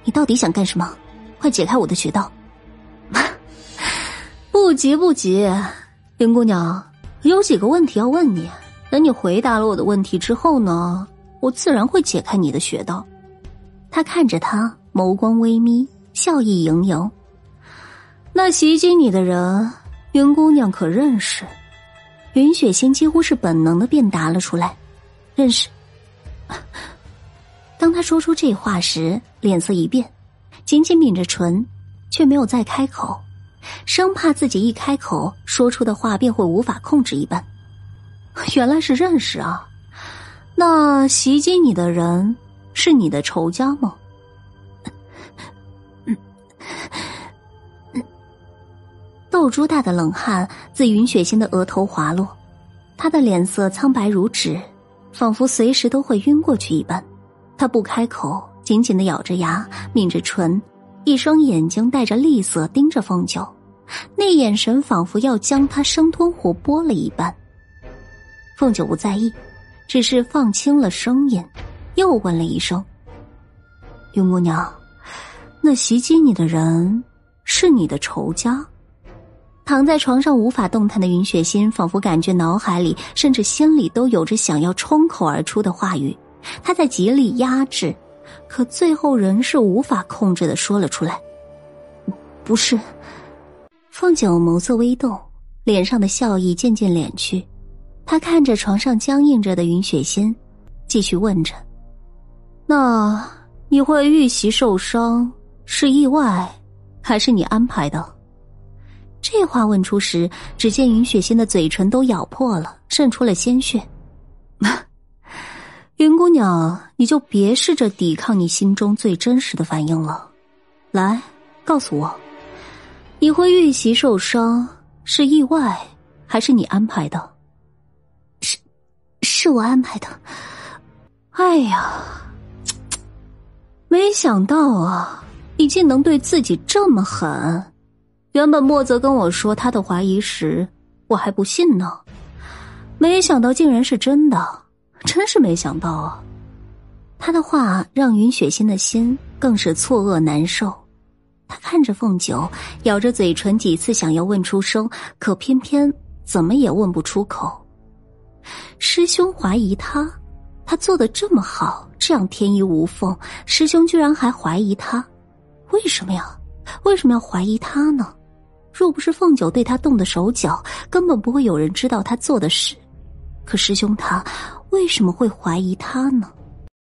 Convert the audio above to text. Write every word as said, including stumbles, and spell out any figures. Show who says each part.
Speaker 1: 你到底想干什么？快解开我的穴道。不急不急，林姑娘，有几个问题要问你，等你回答了我的问题之后呢，我自然会解开你的穴道。他看着他，眸光微眯，笑意盈盈。那袭击你的人，云姑娘可认识？云雪心几乎是本能的便答了出来，认识。当他说出这话时，脸色一变，紧紧抿着唇，却没有再开口，生怕自己一开口说出的话便会无法控制一般。原来是认识啊，那袭击你的人是你的仇家吗？豆珠大的冷汗自云雪心的额头滑落，她的脸色苍白如纸，仿佛随时都会晕过去一般。她不开口，紧紧地咬着牙，抿着唇，一双眼睛带着厉色盯着凤九，那眼神仿佛要将她生吞活剥了一般。凤九不在意，只是放轻了声音，又问了一声：云姑娘，那袭击你的人是你的仇家？躺在床上无法动弹的云雪心仿佛感觉脑海里甚至心里都有着想要冲口而出的话语，她在极力压制，可最后仍是无法控制地说了出来：不是。凤九眸色微动，脸上的笑意渐渐敛去，她看着床上僵硬着的云雪心，继续问着：那你会遇袭受伤是意外还是你安排的？这话问出时，只见云雪心的嘴唇都咬破了，渗出了鲜血。云姑娘，你就别试着抵抗你心中最真实的反应了。来，告诉我，你会遇袭受伤是意外还是你安排的？是，是我安排的。哎呀，没想到啊，你竟能对自己这么狠。原本莫泽跟我说他的怀疑时，我还不信呢，没想到竟然是真的，真是没想到啊！他的话让云雪心的心更是错愕难受。他看着凤九，咬着嘴唇，几次想要问出声，可偏偏怎么也问不出口。师兄怀疑他，他做得这么好，这样天衣无缝，师兄居然还怀疑他，为什么呀？为什么要怀疑他呢？若不是凤九对他动的手脚，根本不会有人知道他做的事。可师兄他为什么会怀疑他呢？